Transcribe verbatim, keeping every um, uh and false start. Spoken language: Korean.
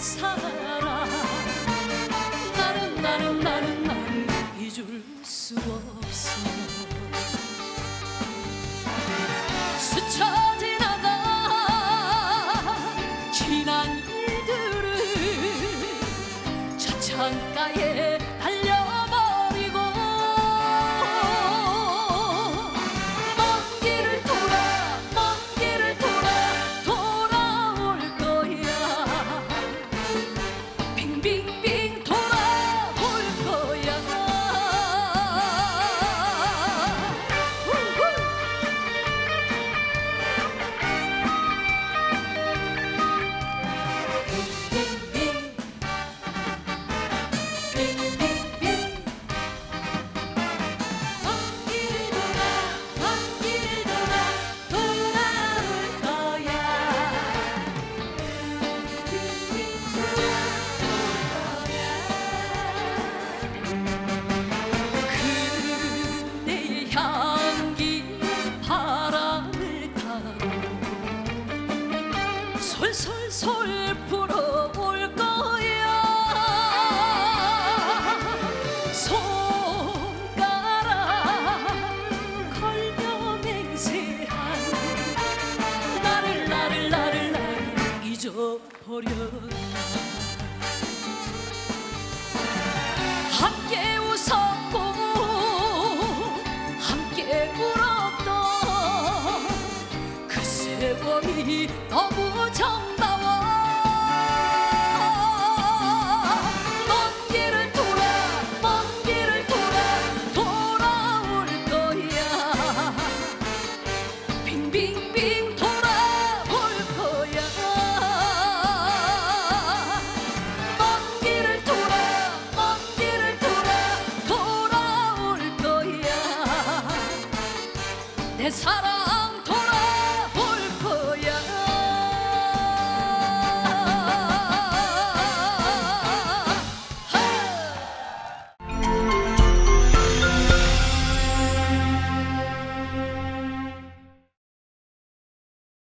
사랑 나는 나는 나는 나를 잊을 수 없어. 스쳐 지나가 지난 일들을 저 창가에 달려버리고 먼 길을 돌아 먼 길을 돌아 돌아올 거야. 빙빙빙 돌아올 거야. 향기 바람을 타고 솔솔솔 불어올 거야. 손가락 걸며 맹세한 나를 나를 나를 나를 잊어버렸나. 함께 웃었고 함께 울었던 그 세월이 너무 정